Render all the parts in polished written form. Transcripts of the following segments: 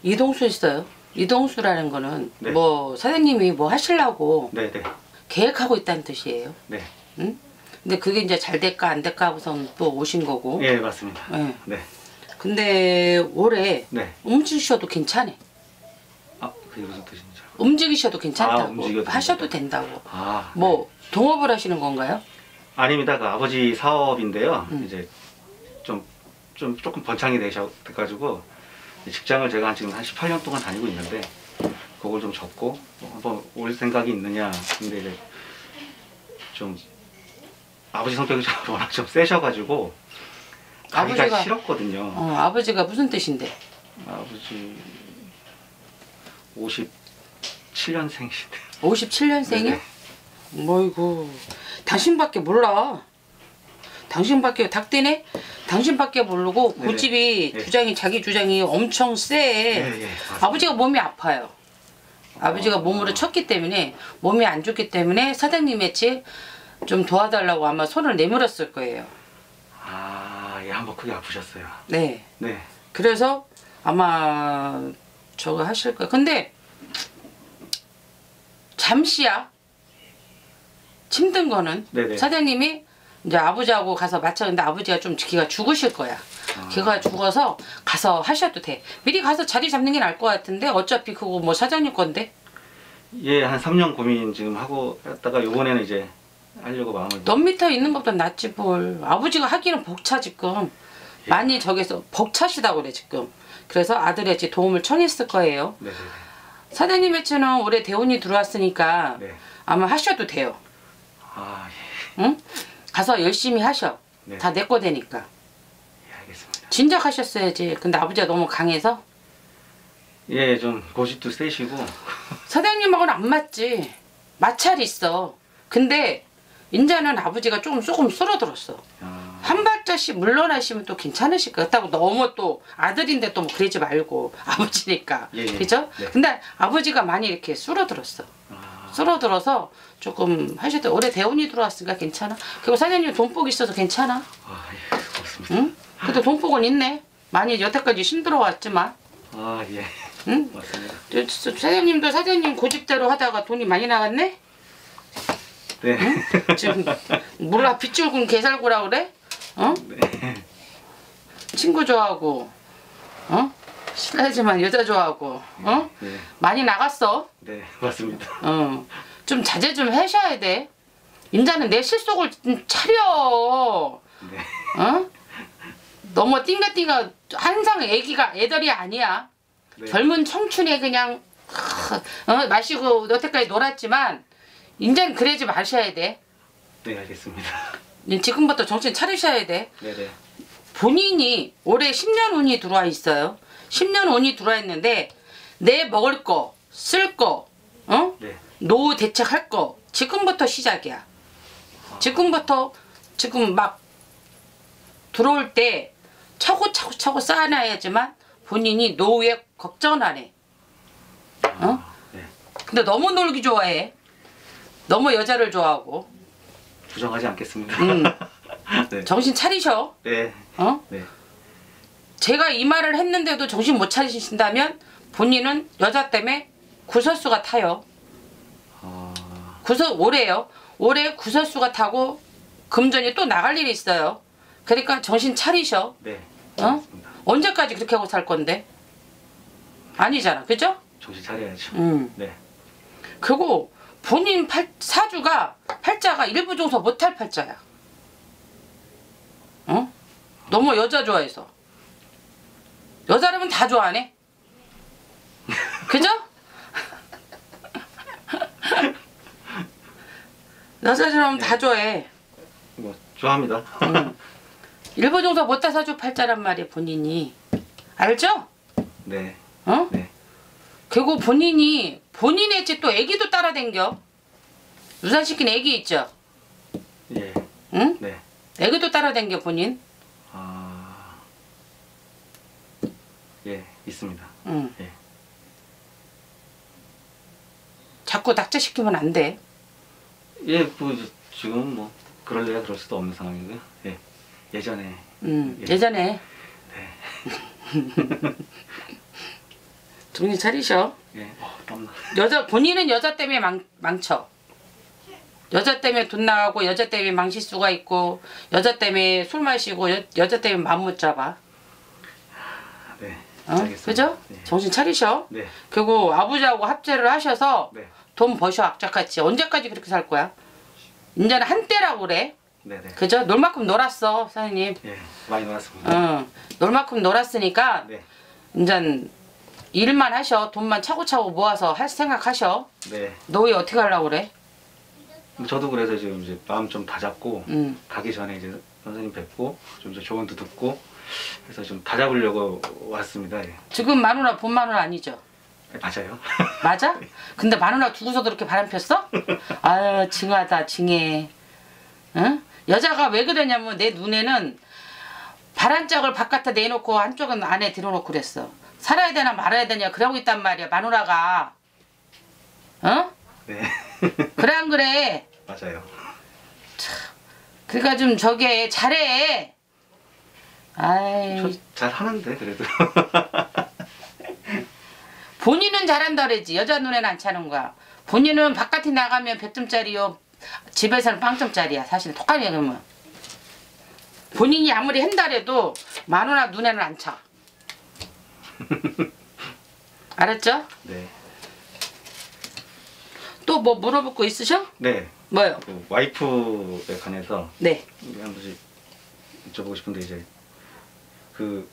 이동수 있어요. 이동수라는 거는 네. 뭐 사장님이 뭐 하시려고 네네. 계획하고 있다는 뜻이에요. 네. 응? 근데 그게 이제 잘 될까 안 될까 하고선 또 오신 거고. 예, 맞습니다. 네. 네. 근데 올해 네. 움직이셔도 괜찮아. 아, 그게 무슨 뜻인지. 움직이셔도 괜찮다고. 움직여도 하셔도 된다. 된다고. 아, 뭐 네. 동업을 하시는 건가요? 아닙니다. 그 아버지 사업인데요. 이제 조금 번창이 돼가지고 직장을 제가 지금 한 18년 동안 다니고 있는데 그걸 좀 접고 한번 올 생각이 있느냐. 근데 이제 좀 아버지 성격이 좀 워낙 좀 세셔가지고 가기가 싫었거든요. 아버지가 무슨 뜻인데? 아버지 57년생이신데. 57년생이요? 뭐이고 당신밖에 몰라. 당신밖에 닭대네? 당신밖에 모르고 네네. 고집이 네. 주장이 자기 주장이 엄청 세. 네, 아버지가 몸이 아파요. 아버지가 몸으로 쳤기 때문에 몸이 안 좋기 때문에 사장님의 좀 도와달라고 아마 손을 내밀었을 거예요. 아, 예, 한번 크게 아프셨어요. 네. 네. 그래서 아마 저거 하실 거예요. 근데 잠시야. 힘든 거는 네네. 사장님이 이제 아버지하고 가서 맞췄는데 아버지가 좀 기가 죽으실 거야. 기가 죽어서 가서 하셔도 돼. 미리 가서 자리 잡는 게 나을 것 같은데 어차피 그거 뭐 사장님 건데. 예, 한 3년 고민 지금 하고 했다가 요번에는 이제 하려고 마음을. 넌 밑에 있는 것보다 낫지 뭘. 아버지가 하기는 벅차 지금. 예. 많이 저기서 벅차시다고 그래 지금. 그래서 아들의 도움을 청했을 거예요. 네. 사장님의 채는 올해 대운이 들어왔으니까 네. 아마 하셔도 돼요. 아, 예. 응? 가서 열심히 하셔. 네. 다 내 거 되니까. 예, 알겠습니다. 진작 하셨어야지. 근데 아버지가 너무 강해서 예, 좀 고집도 세시고. 사장님하고는 안 맞지. 마찰이 있어. 근데 인자는 아버지가 조금 쓸어들었어. 한 발자씩 물러나시면 또 괜찮으실 것 같다고. 너무 또 아들인데 또 뭐 그러지 말고 아버지니까. 예, 예. 그죠? 네. 근데 아버지가 많이 이렇게 쓸어들었어. 쓸어들어서 조금 하셔도 올해 대운이 들어왔으니까 괜찮아. 그리고 사장님 돈복 있어서 괜찮아. 아, 예, 고맙습니다. 응? 근데 돈복은 있네. 많이 여태까지 힘들어 왔지만. 아, 예. 응? 맞습니다. 사장님도 사장님 고집대로 하다가 돈이 많이 나갔네? 네. 응? 지금 몰라 빗줄군 개살구라 그래? 어? 네. 친구 좋아하고 어? 실례지만 여자 좋아하고 어? 네. 많이 나갔어. 네, 맞습니다. 좀 자제 좀 하셔야 돼. 인자는 내 실속을 좀 차려. 네. 어? 너무 띵가띵가 항상 애들이 아니야. 네. 젊은 청춘에 그냥 마시고 여태까지 놀았지만 인자는 그러지 마셔야 돼. 네, 알겠습니다. 지금부터 정신 차리셔야 돼. 네네. 본인이 올해 10년 운이 들어와 있어요. 10년 운이 들어와 있는데 내 먹을 거, 쓸 거, 네. 노후 대책할 거 지금부터 시작이야. 지금부터 지금 막 들어올 때 차고차고 쌓아놔야지만 본인이 노후에 걱정을 안 해. 네. 근데 너무 놀기 좋아해. 너무 여자를 좋아하고. 부정하지 않겠습니다. 네. 정신 차리셔. 네. 네. 제가 이 말을 했는데도 정신 못 차리신다면 본인은 여자 때문에 구설수가 타요. 올해요. 올해 구설수가 타고 금전이 또 나갈 일이 있어요. 그러니까 정신 차리셔. 네. 알겠습니다. 언제까지 그렇게 하고 살 건데? 아니잖아. 그죠? 정신 차려야죠. 네. 그리고 본인 사주가 팔자가 일부 종서 못할 팔자야. 너무 여자 좋아해서. 여자라면 다 좋아하네. 그죠? 여자처럼 다 좋아해. 뭐 좋아합니다. 일부 종서 못할 사주 팔자란 말이야 본인이. 알죠? 네. 네. 그리고 본인의 집 또 애기도 따라댕겨. 유산시킨 애기 있죠? 예. 응? 네. 애기도 따라댕겨 본인. 예, 있습니다. 예. 자꾸 낙제시키면 안 돼. 예, 뭐 지금 뭐 그럴래야 그럴 수도 없는 상황이고요. 예. 예전에. 예전에. 네. 정신 차리셔. 예. 땀나. 본인은 여자 때문에 망쳐. 여자 때문에 돈 나가고 여자 때문에 망칠 수가 있고 여자 때문에 술 마시고 여자 때문에 맘 못 잡아. 네. 알겠습니다. 그죠? 네. 정신 차리셔. 네. 그리고 아버지하고 합재를 하셔서 네. 돈 버셔 악착같이. 언제까지 그렇게 살 거야? 이제는 한때라고 그래. 네네. 그죠? 놀 만큼 놀았어, 사장님. 예. 많이 놀았습니다. 응. 놀 만큼 놀았으니까 네. 이젠 일만 하셔. 돈만 차고차고 모아서 할 생각하셔. 네. 노예 어떻게 하려고 그래? 저도 그래서 지금 이제 마음 좀 다잡고 응. 가기 전에 이제 선생님 뵙고 좀 이제 조언도 듣고 해서 좀 다잡으려고 왔습니다. 예. 지금 마누라 본 마누라 아니죠? 네, 맞아요. 맞아? 근데 마누라 두고서도 이렇게 바람 폈어? 아유 징하다 징해. 응? 여자가 왜 그러냐면 내 눈에는 바람짝을 바깥에 내놓고 한쪽은 안에 들어놓고 그랬어. 살아야 되나 말아야 되냐 그러고 있단 말이야 마누라가. 어? 네. 그래 안 그래? 맞아요. 그러니까 좀 저게 잘해. 아이 저 잘 하는데 그래도. 본인은 잘한다 그러지. 여자 눈에는 안 차는 거야. 본인은 바깥에 나가면 100점짜리요. 집에서는 0점짜리야. 사실 똑같이 그러면. 본인이 아무리 한다래도 마누라 눈에는 안 차. 알았죠? 네. 또 뭐 물어볼 거 있으셔? 네. 뭐요? 그 와이프에 관해서 네. 한 번씩 여쭤보고 싶은데 이제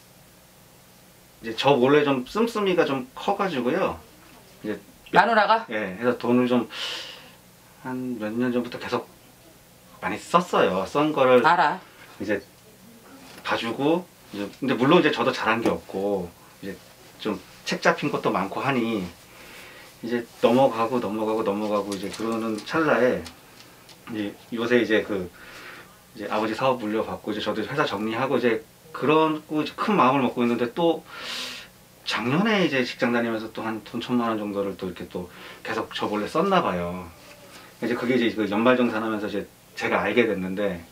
저 몰래 좀 씀씀이가 좀 커가지고요. 이제 마누라가? 예, 해서 돈을 좀 한 몇 년 전부터 계속 많이 썼어요. 쓴 거를 알아. 이제 봐주고 이제 근데 물론 이제 저도 잘한 게 없고 이제 좀 책 잡힌 것도 많고 하니 이제 넘어가고 이제 그러는 찰나에 이제 요새 이제 이제 아버지 사업 물려받고 이제 저도 회사 정리하고 이제 그러고 이제 큰 마음을 먹고 있는데 또 작년에 이제 직장 다니면서 또 한 돈 1,000만 원 정도를 또 이렇게 또 계속 저 몰래 썼나 봐요. 이제 그게 이제 그 연말정산하면서 이제 제가 알게 됐는데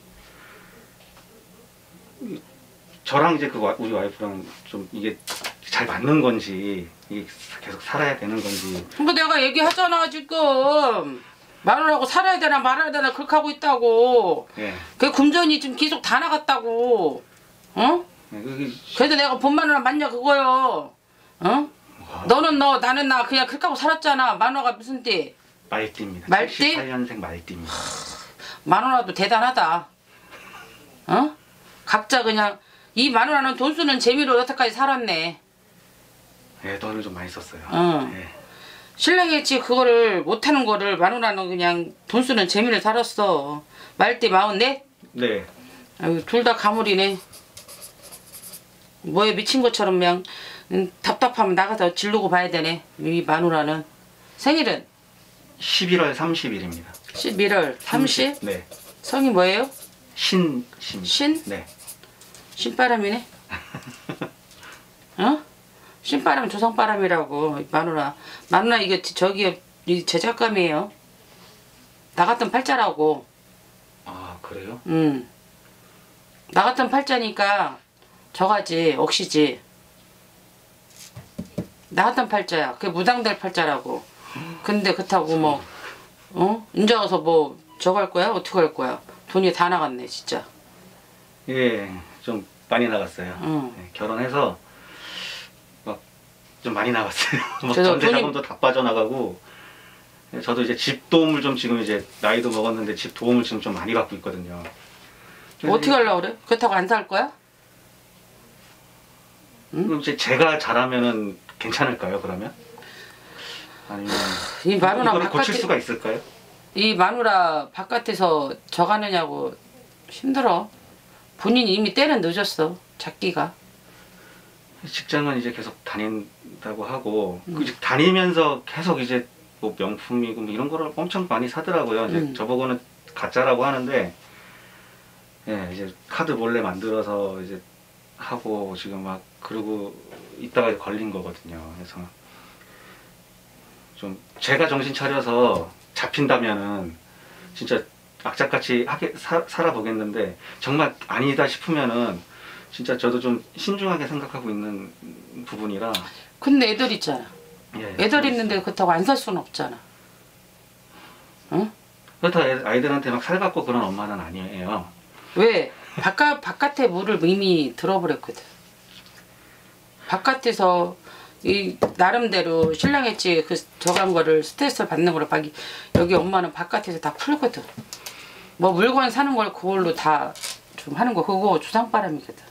저랑 이제 우리 와이프랑 좀 이게 잘 맞는 건지 이게 계속 살아야 되는 건지. 그러니까 내가 얘기하잖아 지금. 마누라하고 살아야 되나 말아야 되나 그렇게 하고 있다고. 예. 그 금전이 지금 계속 다 나갔다고. 어? 예, 그게 그래도 내가 본 마누라 맞냐 그거요. 어? 너는 너 나는 나 그냥 그렇게 하고 살았잖아. 마누라가 무슨 띠? 말띠입니다. 말띠? 78년생 말띠입니다. 마누라도 대단하다. 어? 각자 그냥 이 마누라는 돈 쓰는 재미로 여태까지 살았네. 예, 돈을 좀 많이 썼어요. 응. 예. 신랑이 지 그거를 못하는 거를 마누라는 그냥 돈 쓰는 재미를 살았어. 말띠 44? 네. 아유 둘 다 가물이네. 뭐에 미친 것처럼 그냥 답답하면 나가서 질르고 봐야 되네. 이 마누라는. 생일은? 11월 30일입니다. 11월 30? 네. 성이 뭐예요? 신입니다. 신? 네. 신바람이네. 어? 신바람 조상바람이라고 마누라. 마누라 이게 저기 이 제작감이에요. 나 같은 팔자라고. 아, 그래요? 나 같은 팔자니까 저가지 억시지. 나 같은 팔자야. 그게 무당될 팔자라고. 근데 그렇다고 뭐 이제 와서 뭐 저거 할 거야? 어떻게 할 거야? 돈이 다 나갔네 진짜. 예, 좀 많이 나갔어요. 응. 예, 결혼해서 막 좀 많이 나갔어요. 막 그래서 전세 돈이- 자금도 다 빠져나가고 예, 저도 이제 집 도움을 좀 지금 이제 나이도 먹었는데 집 도움을 지금 좀 많이 받고 있거든요. 어떻게 하려고 그래? 그렇다고 안 살 거야? 그럼 이제 제가 잘하면은 괜찮을까요? 그러면? 아니면 이 마누라 이거를 고칠 바깥에 수가 있을까요? 이 마누라 바깥에서 저가느냐고 힘들어. 본인이 이미 때는 늦었어. 잡기가. 직장은 이제 계속 다닌다고 하고 그 다니면서 계속 이제 뭐 명품이고 뭐 이런 거를 엄청 많이 사더라고요. 이제 저보고는 가짜라고 하는데 예, 이제 카드 몰래 만들어서 이제 하고 지금 막 그러고 있다가 걸린 거거든요. 그래서 좀 제가 정신 차려서 잡힌다면은 진짜 악착같이 살아보겠는데 정말 아니다 싶으면은 진짜 저도 좀 신중하게 생각하고 있는 부분이라. 근데 애들 있잖아. 예, 애들 있는데 그렇다고 안 살 수는 없잖아. 응? 그렇다고 아이들한테 막 살갑고 그런 엄마는 아니에요. 왜? 바깥에 물을 이미 들어버렸거든. 바깥에서 이 나름대로 신랑의 집 그 저간 거를 스트레스 받는 거를 여기 엄마는 바깥에서 다 풀거든. 뭐 물건 사는 걸 그걸로 다 좀 하는 거 그거 주상바람이거든.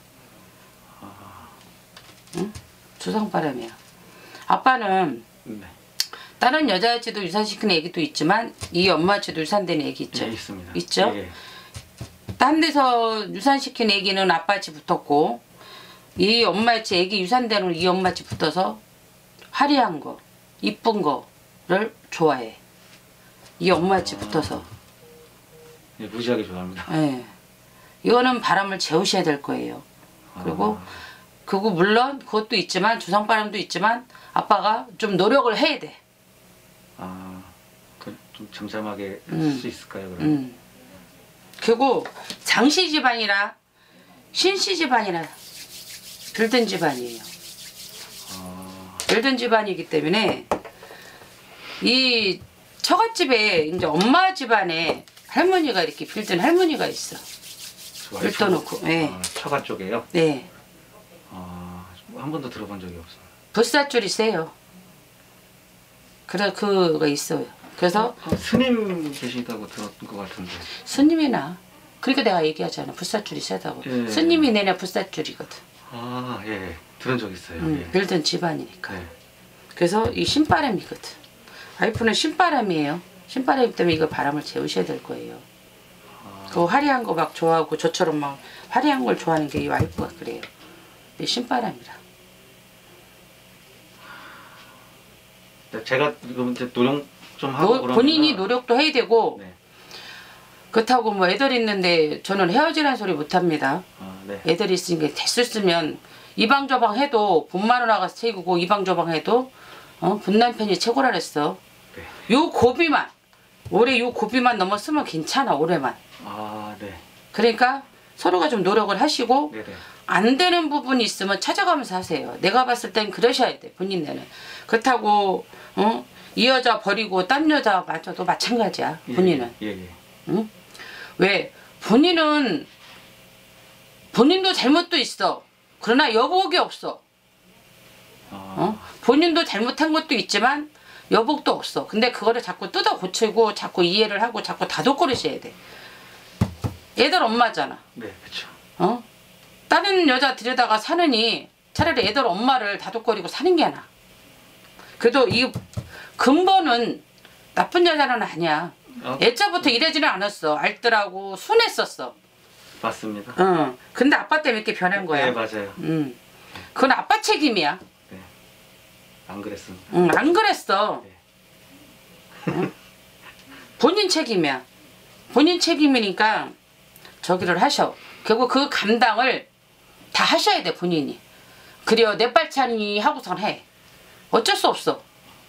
응? 주상바람이야. 아빠는 네. 다른 여자아지도 유산시키는 애기도 있지만 이 엄마아지도 유산되는 애기 있죠? 네, 있습니다. 있죠? 예. 딴 데서 유산시킨 애기는 아빠아지 붙었고 이 엄마아지 애기 유산되는 이 엄마아지 붙어서 화려한 거, 이쁜 거를 좋아해. 이 엄마아지 붙어서. 예, 무지하게 좋아합니다. 예. 이거는 바람을 재우셔야 될 거예요. 그리고 그거 물론 그것도 있지만 주상바람도 있지만 아빠가 좀 노력을 해야 돼. 좀 잠잠하게 할 수 있을까요, 그럼? 그리고 장씨 집안이라 신씨 집안이라 들든 집안이에요. 들든 집안이기 때문에 이 처갓집에 이제 엄마 집안에 할머니가 이렇게 빌든 할머니가 있어. 빌떠놓고. 네. 처가 쪽에요? 네. 한 번도 들어본 적이 없어요. 불사줄이 세요. 그래 그거 있어요. 그래서 스님 계시다고 들었던 것 같은데. 스님이나 그러니까 내가 얘기하잖아. 불사줄이 세다고. 예. 스님이 내냐 불사줄이거든. 예. 들은 적 있어요. 예. 빌든 집안이니까. 네. 그래서 이 신바람이거든. 와이프는 신바람이에요. 신바람이기 때문에 이거 바람을 재우셔야 될 거예요. 그 화려한 거 막 좋아하고 저처럼 막 화려한 걸 좋아하는 게 이 와이프가 그래요. 이 신바람이라. 제가 지금 이제 노력 좀 하고 본인이 노력도 해야 되고 네. 그렇다고 뭐 애들 있는데 저는 헤어지라는 소리 못합니다. 네. 애들 있으니까 됐었으면 이방저방 해도 본마누 나가서 채우고 이방저방 해도 본남편이 최고라 그랬어. 네. 요 고비만 올해 요 고비만 넘었으면 괜찮아. 올해만. 네. 그러니까 서로가 좀 노력을 하시고 네네. 안 되는 부분이 있으면 찾아가면서 하세요. 내가 봤을 땐 그러셔야 돼. 본인네는. 그렇다고 이 여자 버리고 딴 여자 맞아도 마찬가지야. 본인은. 예. 응? 왜? 본인은 본인도 잘못도 있어. 그러나 여복이 없어. 본인도 잘못한 것도 있지만 여복도 없어. 근데 그거를 자꾸 뜯어 고치고 자꾸 이해를 하고 자꾸 다독거리셔야 돼. 애들 엄마잖아. 네, 그렇죠. 다른 여자 들여다가 사느니 차라리 애들 엄마를 다독거리고 사는 게 나아. 그래도 이 근본은 나쁜 여자는 아니야. 애자부터 이러지는 않았어. 알뜰하고 순했었어. 맞습니다. 근데 아빠 때문에 이렇게 변한 거야. 네, 맞아요. 그건 아빠 책임이야. 네. 안 그랬습니다. 안 그랬어. 네. 본인 책임이야. 본인 책임이니까 저기를 하셔. 결국 그 감당을 다 하셔야 돼, 본인이. 그래요. 내 빨찬이 하고선 해. 어쩔 수 없어.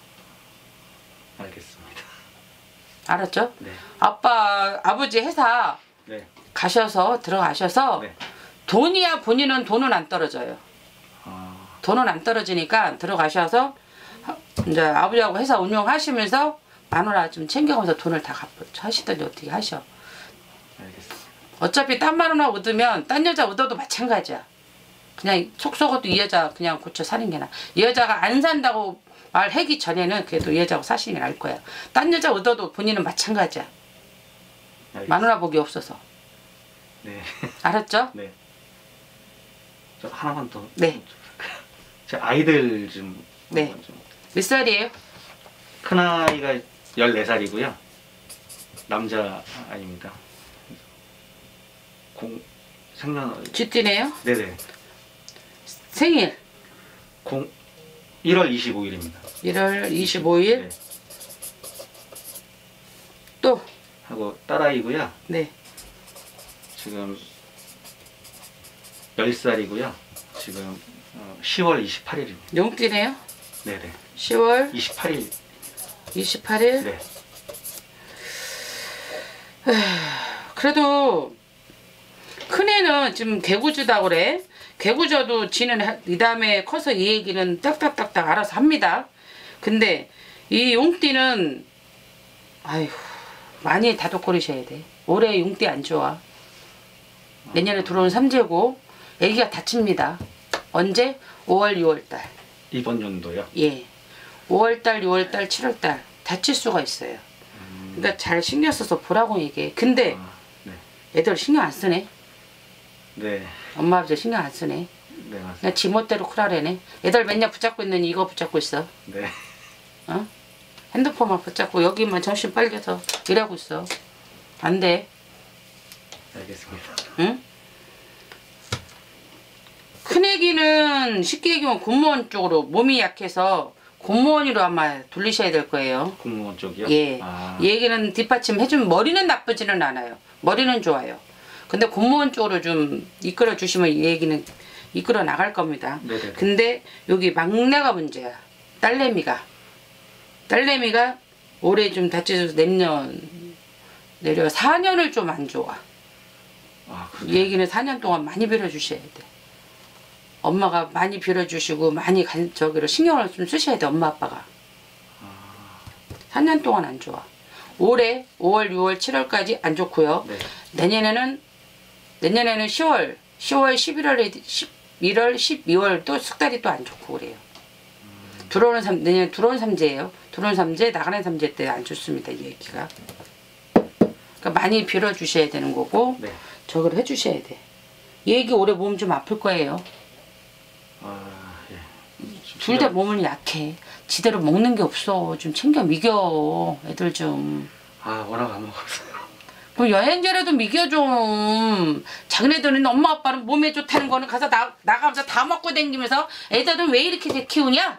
알겠습니다. 알았죠? 네. 아버지 회사 네. 들어가셔서 네. 돈이야 본인은 돈은 안 떨어져요. 돈은 안 떨어지니까 들어가셔서 이제 아버지하고 회사 운영하시면서 마누라 좀 챙겨가면서 돈을 다 하시든지 어떻게 하셔. 알겠습니다. 어차피 딴 마누라 얻으면 딴 여자 얻어도 마찬가지야. 그냥 속 썩어도 이 여자 그냥 고쳐 사는 게 나아. 이 여자가 안 산다고 말하기 전에는 그래도 이 여자하고 사시는 게 나을 거야. 딴 여자 얻어도 본인은 마찬가지야. 알겠습니다. 마누라 복이 없어서. 네. 알았죠? 네. 저 하나만 더. 네. 제 아이들 좀. 네. 몇 살이에요? 큰 아이가 14살이고요. 남자 아이입니다. 생년. 쥐띠네요? 네네. 생일 1월 25일입니다. 1월 25일. 네. 또 하고 딸아이고요. 네. 지금 10살이고요. 지금 10월 28일입니다. 용띠네요? 네네. 10월 28일. 28일? 네. 그래도 큰애는 지금 개구주다 그래. 개구져도 지는 이 다음에 커서 이 얘기는 딱딱딱딱 알아서 합니다. 근데 이 용띠는 아휴 많이 다독거리셔야 돼. 올해 용띠 안 좋아. 내년에 들어오는 삼재고 애기가 다칩니다. 언제? 5월 6월달. 이번 연도요? 예. 5월달 6월달 7월달 다칠 수가 있어요. 그러니까 잘 신경 써서 보라고 얘기해. 근데 네. 애들 신경 안 쓰네. 네. 엄마 아버지 신경 안 쓰네. 네, 맞습니다. 그냥 지멋대로 크라래네. 애들 맨날 붙잡고 있는 이거 붙잡고 있어. 네. 어? 핸드폰만 붙잡고 여기만 정신 빨려서 일하고 있어. 안 돼. 알겠습니다. 응? 큰애기는 쉽게 얘기하면 공무원 쪽으로 몸이 약해서 공무원으로 아마 돌리셔야 될 거예요. 공무원 쪽이요? 예. 아, 이 얘기는 뒷받침 해주면 머리는 나쁘지는 않아요. 머리는 좋아요. 근데 공무원 쪽으로 좀 이끌어 주시면 이 얘기는 이끌어 나갈 겁니다. 네네. 근데 여기 막내가 문제야. 딸내미가 올해 좀 다쳐서 내려 4년을 좀 안 좋아. 아, 이 그래요? 얘기는 4년 동안 많이 빌어주셔야 돼. 엄마가 많이 빌어주시고 많이 저기로 신경을 좀 쓰셔야 돼. 엄마 아빠가. 4년 동안 안 좋아. 올해 5월 6월 7월까지 안 좋고요. 네. 내년에는 10월 11월 11월 12월 또 석 달이 또 안 좋고 그래요. 내년 들어오는 삼재예요. 들어오는 삼재 나가는 삼재 때 안 좋습니다. 이 얘기가. 그러니까 많이 빌어주셔야 되는 거고 네. 저걸 해주셔야 돼. 이 얘기 올해 몸 좀 아플 거예요. 아, 예. 둘 다 몸은 약해. 지대로 먹는 게 없어. 좀 챙겨 미겨. 애들 좀. 아, 워낙 안 먹었어요. 그럼 여행자라도 미겨 좀. 자기네들은 엄마 아빠는 몸에 좋다는 거는 가서 나가면서 다 먹고 다니면서 애들은 왜 이렇게 키우냐?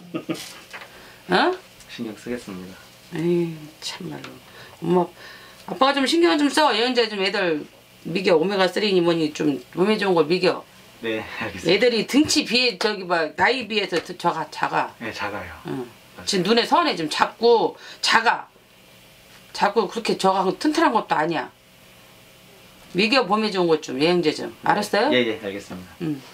어? 신경 쓰겠습니다. 에이 참말로. 엄마 아빠가 좀 신경 좀 써. 여행자 좀 애들 미겨. 오메가3니 뭐니 좀 몸에 좋은 걸 미겨. 네, 알겠습니다. 애들이 등치 비해 저기 막 나이 비해서 작아. 네, 작아요. 응. 지금 눈에 선해 좀 작고 작아. 그렇게 저하고 튼튼한 것도 아니야. 미겨 몸에 좋은 것 좀 여행제 좀 알았어요? 예, 예, 알겠습니다.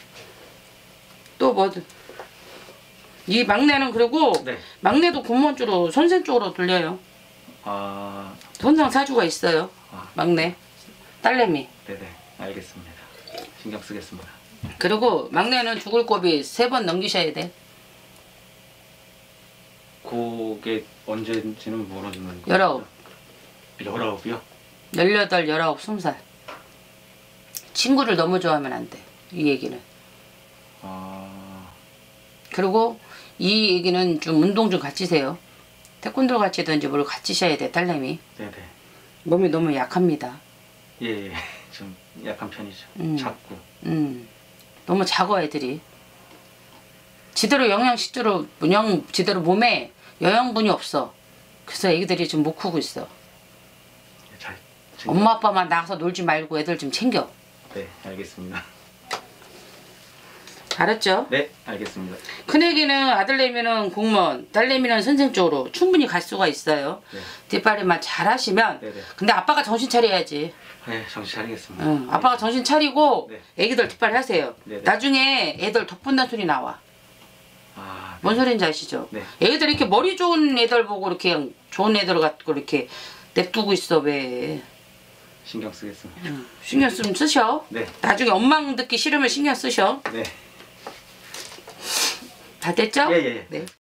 또 뭐든 이 막내는 그리고 네. 막내도 공무원 쪽으로 선생 쪽으로 돌려요. 아, 선상 사주가 있어요. 아. 막내 딸내미. 네네, 알겠습니다. 신경 쓰겠습니다. 그리고 막내는 죽을 고비 3번 넘기셔야 돼. 그게 언제인지는 모르지만 19, 19이요? 18, 19, 20살. 친구를 너무 좋아하면 안 돼. 이 얘기는. 아, 그리고 이 얘기는 좀 운동 좀 같이세요. 태권도 같이든지 뭘 같이셔야 돼. 딸내미. 네네. 몸이 너무 약합니다. 예, 예. 좀 약한 편이죠. 작고. 너무 작아 애들이. 지대로 지대로 몸에 영양분이 없어. 그래서 애기들이 좀 못 크고 있어. 잘. 엄마 아빠만 나가서 놀지 말고 애들 좀 챙겨. 네, 알겠습니다. 알았죠? 네, 알겠습니다. 큰애기는 아들내미는 공무원, 딸내미는 선생 쪽으로 충분히 갈 수가 있어요. 네. 뒷발이만 잘 하시면. 네네. 근데 아빠가 정신 차려야지. 네, 정신 차리겠습니다. 응, 아빠가 정신 차리고 네. 애기들 뒷발 하세요. 네네. 나중에 애들 덕분난 소리 나와. 아, 뭔 소린지 아시죠? 네. 애기들 이렇게 머리 좋은 애들 보고 이렇게 그냥 좋은 애들 갖고 이렇게 냅두고 있어 왜? 신경 쓰겠습니다. 신경 좀 쓰셔. 네. 나중에 엄마 듣기 싫으면 신경 쓰셔. 네. 다 됐죠? 예, 예. 네.